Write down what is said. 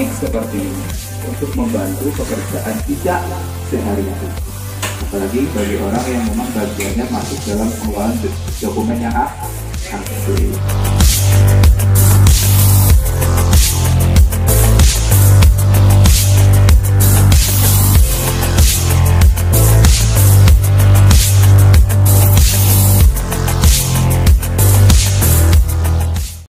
elektronik seperti ini untuk membantu pekerjaan kita sehari-hari. Apalagi bagi orang yang memang bagiannya masuk dalam pengelolaan dokumen yang asli.